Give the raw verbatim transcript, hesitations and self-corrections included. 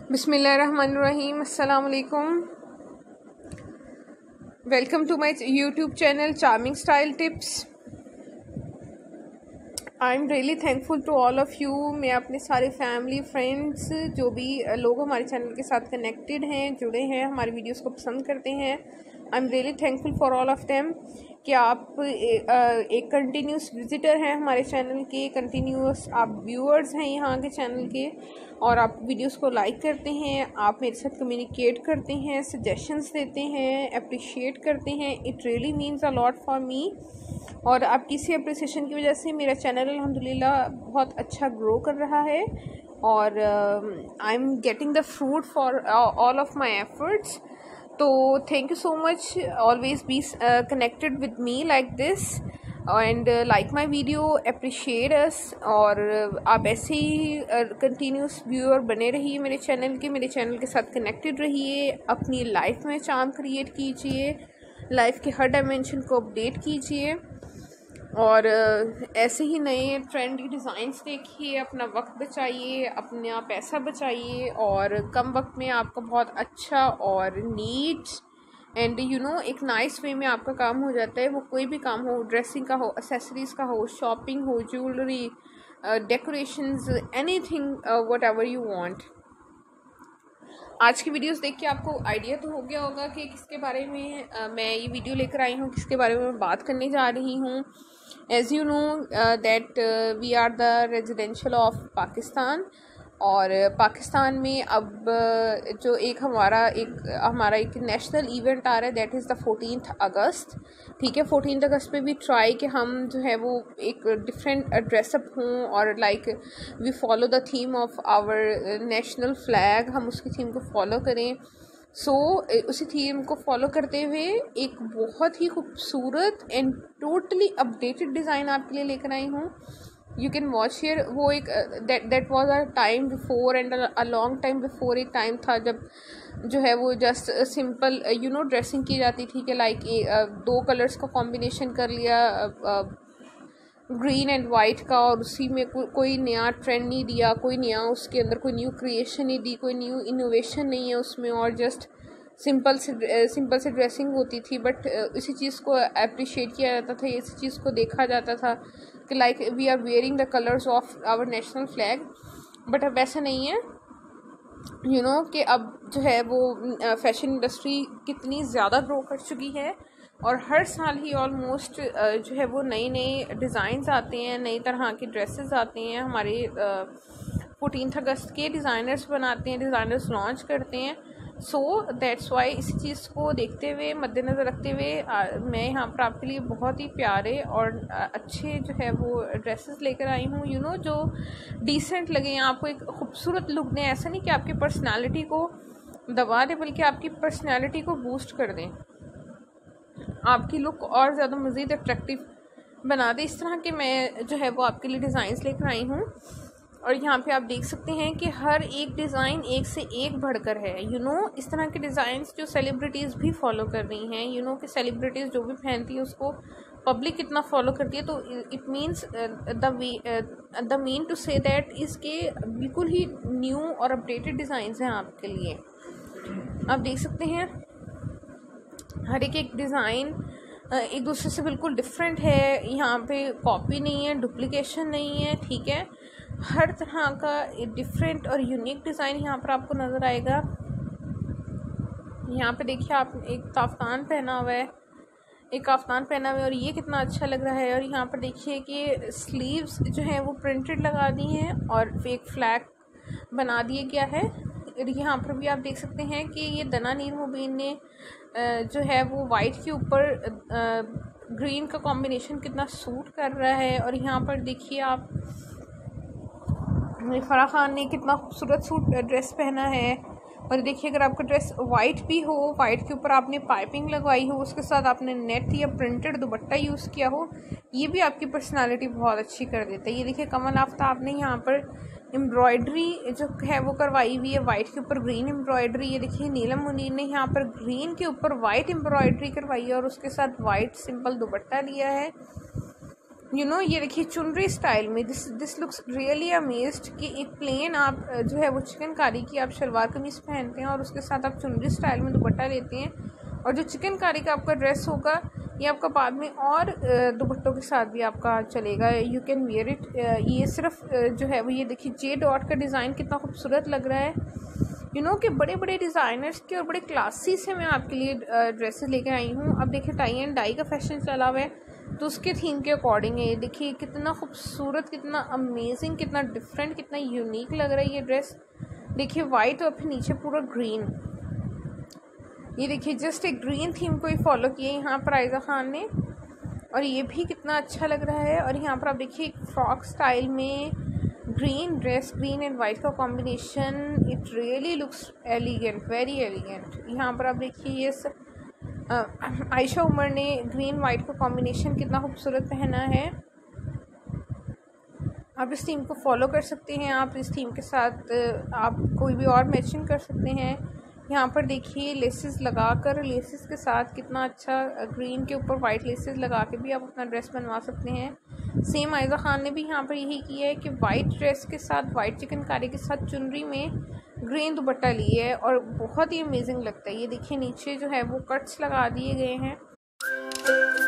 बिस्मिल्लाहिर्रहमानिर्रहीम। अस्सलाम वालेकुम। Welcome to my YouTube channel charming style tips. I am really thankful to all of you. मैं अपने सारे फैमिली फ्रेंड्स जो भी लोग हमारे चैनल के साथ कनेक्टेड हैं, जुड़े हैं, हमारी वीडियोस को पसंद करते हैं, I am really thankful for all of them कि आप एक कंटिन्यूस विजिटर हैं हमारे चैनल के, कंटिन्यूस आप व्यूअर्स हैं यहाँ के चैनल के, और आप वीडियोस को लाइक करते हैं, आप मेरे साथ कम्युनिकेट करते हैं, सजेशंस देते हैं, अप्रिशिएट करते हैं। It really means a lot for me. और आपकी इसी अप्रिसिएशन की वजह से मेरा चैनल अल्हम्दुलिल्लाह बहुत अच्छा ग्रो कर रहा है और I am getting the fruit for all of my efforts. तो thank you so much, always be connected with me like this and like my video, appreciate us. और आप ऐसे ही कंटिन्यूस व्यूअर बने रहिए मेरे चैनल के, मेरे चैनल के साथ कनेक्टेड रहिए, अपनी लाइफ में चार्म क्रिएट कीजिए, लाइफ के हर डायमेंशन को अपडेट कीजिए और ऐसे ही नए ट्रेंडी डिज़ाइंस देखिए, अपना वक्त बचाइए, अपना पैसा बचाइए और कम वक्त में आपका बहुत अच्छा और नीट एंड यू नो एक नाइस वे में आपका काम हो जाता है। वो कोई भी काम हो, ड्रेसिंग का हो, एक्सेसरीज़ का हो, शॉपिंग हो, jewellery, decorations, anything whatever you want. आज की वीडियोस देख के आपको आइडिया तो हो गया होगा कि किसके बारे में uh, मैं ये वीडियो लेकर आई हूँ, किसके बारे में मैं बात करने जा रही हूँ। As you know that we are the residential of Pakistan, और पाकिस्तान में अब जो एक हमारा एक हमारा एक नेशनल इवेंट आ रहा है, that is the fourteenth August. ठीक है, फोर्टीन्थ अगस्त पे भी ट्राई कि हम जो है वो एक डिफरेंट ड्रेसअप हों और like we follow the theme of our national flag, हम उसकी थीम को फॉलो करें। सो so, उसी थीम को फॉलो करते हुए एक बहुत ही खूबसूरत एंड टोटली अपडेटेड डिज़ाइन आपके लिए लेकर आई हूँ। You can watch here. वो एक that that was a time before and a long time before, एक टाइम था जब जो है वो just simple you know dressing की जाती थी कि लाइक दो कलर्स का कॉम्बिनेशन कर लिया, ग्रीन एंड वाइट का, और उसी में को, कोई नया ट्रेंड नहीं दिया, कोई नया उसके अंदर कोई न्यू क्रिएशन नहीं दी, कोई न्यू इनोवेशन नहीं है उसमें, और जस्ट सिंपल से सिंपल से ड्रेसिंग होती थी। बट इसी चीज़ को अप्रिशिएट किया जाता था, इसी चीज़ को देखा जाता था कि like we are wearing the colours of our national flag. But अब ऐसा नहीं है, यू नो कि अब जो है वो फैशन इंडस्ट्री कितनी ज़्यादा ग्रो कर चुकी है और हर साल ही ऑलमोस्ट जो है वो नए नए डिज़ाइंस आते हैं, नई तरह के ड्रेसेस आते हैं। हमारे फोर्टीन्थ अगस्त के डिज़ाइनर्स बनाते हैं, डिज़ाइनर्स लॉन्च करते हैं। सो दैट्स वाई इसी चीज़ को देखते हुए, मद्देनज़र रखते हुए आ, मैं यहाँ पर आपके लिए बहुत ही प्यारे और अच्छे जो है वो ड्रेसेस लेकर आई हूँ, यू नो जो डिसेंट लगें, आपको एक खूबसूरत लुक दें। ऐसा नहीं कि आपकी पर्सनालिटी को दबा दें, बल्कि आपकी पर्सनालिटी को बूस्ट कर दें, आपकी लुक और ज़्यादा मज़ीद अट्रैक्टिव बना दे। इस तरह के मैं जो है वो आपके लिए डिज़ाइंस लेकर आई हूँ। और यहाँ पे आप देख सकते हैं कि हर एक डिज़ाइन एक से एक बढ़कर है। यू नो इस तरह के डिज़ाइंस जो सेलिब्रिटीज़ भी फॉलो कर रही हैं, यू नो कि सेलिब्रिटीज़ जो भी पहनती है उसको पब्लिक कितना फॉलो करती है। तो it means the way the mean to से दैट इसके बिल्कुल ही न्यू और अपडेटेड डिज़ाइंस हैं आपके लिए। आप देख सकते हैं हर एक एक डिज़ाइन एक दूसरे से बिल्कुल डिफरेंट है। यहाँ पे कॉपी नहीं है, डुप्लीकेशन नहीं है, ठीक है। हर तरह का डिफरेंट और यूनिक डिज़ाइन यहाँ पर आपको नज़र आएगा। यहाँ पे देखिए, आप एक काफ्तान पहना हुआ है, एक काफ्तान पहना हुआ है और ये कितना अच्छा लग रहा है। और यहाँ पर देखिए कि स्लीव्स जो है वो प्रिंटेड लगा दी हैं और एक फ्लैग बना दिया गया है। यहाँ पर भी आप देख सकते हैं कि ये दना नीर मुबीन ने जो है वो वाइट के ऊपर ग्रीन का कॉम्बिनेशन कितना सूट कर रहा है। और यहाँ पर देखिए आप फराह खान ने कितना खूबसूरत सूट ड्रेस पहना है। और देखिए, अगर आपका ड्रेस वाइट भी हो, वाइट के ऊपर आपने पाइपिंग लगवाई हो, उसके साथ आपने नेट या प्रिंटेड दुपट्टा यूज़ किया हो, ये भी आपकी पर्सनालिटी बहुत अच्छी कर देता है। ये देखिए, कमल आफ्ताब ने यहाँ पर एम्ब्रॉयडरी जो है वो करवाई हुई है, वाइट के ऊपर ग्रीन एम्ब्रॉयडरी। ये देखिए, नीलम मुनीर ने यहाँ पर ग्रीन के ऊपर वाइट एम्ब्रॉयडरी करवाई है और उसके साथ वाइट सिंपल दुपट्टा लिया है। यू नो ये देखिए चुनरी स्टाइल में, this this looks really amazed कि एक प्लेन आप जो है वो चिकनकारी की आप शलवार कमीज़ पहनते हैं और उसके साथ आप चुनरी स्टाइल में दुपट्टा लेते हैं, और जो चिकनकारी का आपका ड्रेस होगा ये आपका बाद में और दुपट्टों के साथ भी आपका चलेगा, यू कैन वेयर इट। ये सिर्फ जो है वो ये देखिए जे डॉट का डिज़ाइन कितना खूबसूरत लग रहा है। यू नो कि बड़े बड़े डिज़ाइनर्स के और बड़े क्लासी से मैं आपके लिए ड्रेसेस लेकर आई हूँ। अब देखिए टाई एंड डाई का फैशन चला हुआ है, तो उसके थीम के अकॉर्डिंग है। देखिए कितना खूबसूरत, कितना अमेजिंग, कितना डिफरेंट, कितना यूनिक लग रहा है ये ड्रेस। देखिए वाइट और फिर नीचे पूरा ग्रीन, ये देखिए जस्ट एक ग्रीन थीम को ही फॉलो किया यहाँ पर आयज़ा खान ने, और ये भी कितना अच्छा लग रहा है। और यहाँ पर आप देखिए एक फ्रॉक स्टाइल में green dress, green and white का combination, it really looks elegant, very elegant. यहाँ पर आप देखिए ये आयशा उमर ने ग्रीन वाइट का कॉम्बिनेशन कितना खूबसूरत पहना है। आप इस थीम को फॉलो कर सकते हैं, आप इस थीम के साथ आप कोई भी और मैचिंग कर सकते हैं। यहाँ पर देखिए लेसेस लगाकर, लेसेस के साथ कितना अच्छा, ग्रीन के ऊपर वाइट लेसेस लगा के भी आप अपना ड्रेस बनवा सकते हैं। सेम आयज़ा खान ने भी यहाँ पर यही किया है कि वाइट ड्रेस के साथ, वाइट चिकनकारी के साथ चुनरी में ग्रीन दुपट्टा लिए है और बहुत ही अमेजिंग लगता है। ये देखिए नीचे जो है वो कट्स लगा दिए गए हैं।